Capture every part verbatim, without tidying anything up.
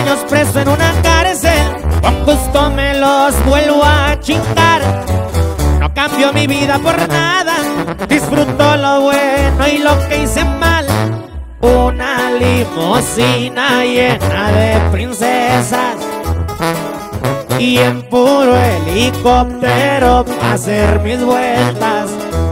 años preso en una cárcel, con gusto me los vuelvo a chingar. No cambio mi vida por nada, disfruto lo bueno y lo que hice mal. Una limusina llena de princesas y en puro helicóptero pa' hacer mis vueltas.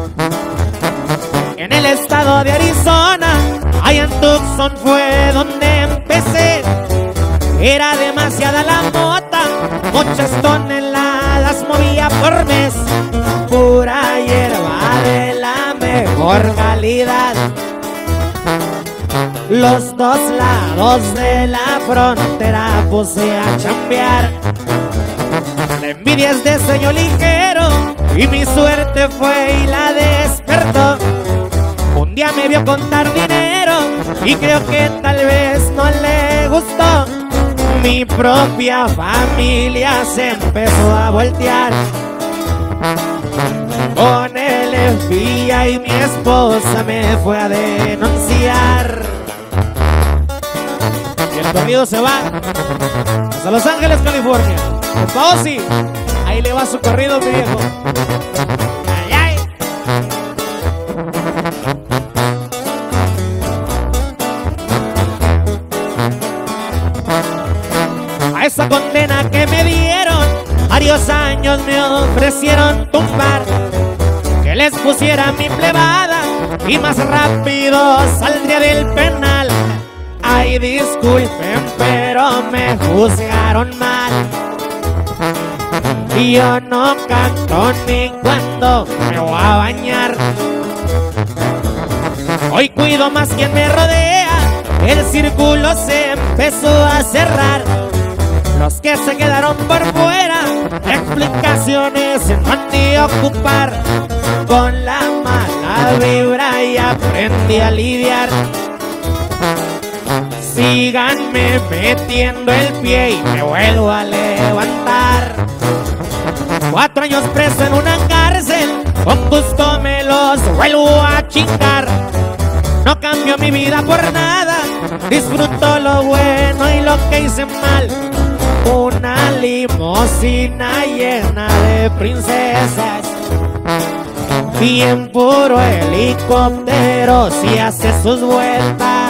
En el estado de Arizona, allá en Tucson fue donde empecé. Era demasiada la mota, muchas toneladas movía por mes. Pura hierba de la mejor calidad. Los dos lados de la frontera puse a chambear. La envidia es de sueño ligero y mi suerte fue y la despertó. Un día me vio contar dinero y creo que tal vez no le gustó. Mi propia familia se empezó a voltear. Con el F B I y mi esposa me fue a denunciar. Y el corrido se va hasta Los Ángeles, California. Compa Ozzy, ahí le va su corrido, mi viejo. Ay, ay. A esa condena que me dieron, varios años me ofrecieron tumbar. Que les pusiera mi plebada y más rápido saldría del penal. Ay, disculpen, pero me juzgaron mal. Y yo no canto ni cuando me voy a bañar. Hoy cuido más quien me rodea, el círculo se empezó a cerrar. Los que se quedaron por fuera, explicaciones no han de ocupar. Con la mala vibra y aprendí a lidiar. Síganme metiendo el pie y me vuelvo a levantar. Cuatro años preso en una cárcel, con gusto me los vuelvo a chingar. No cambio mi vida por nada, disfruto lo bueno y lo que hice mal. Una limusina llena de princesas y en puro helicóptero si hace sus vueltas.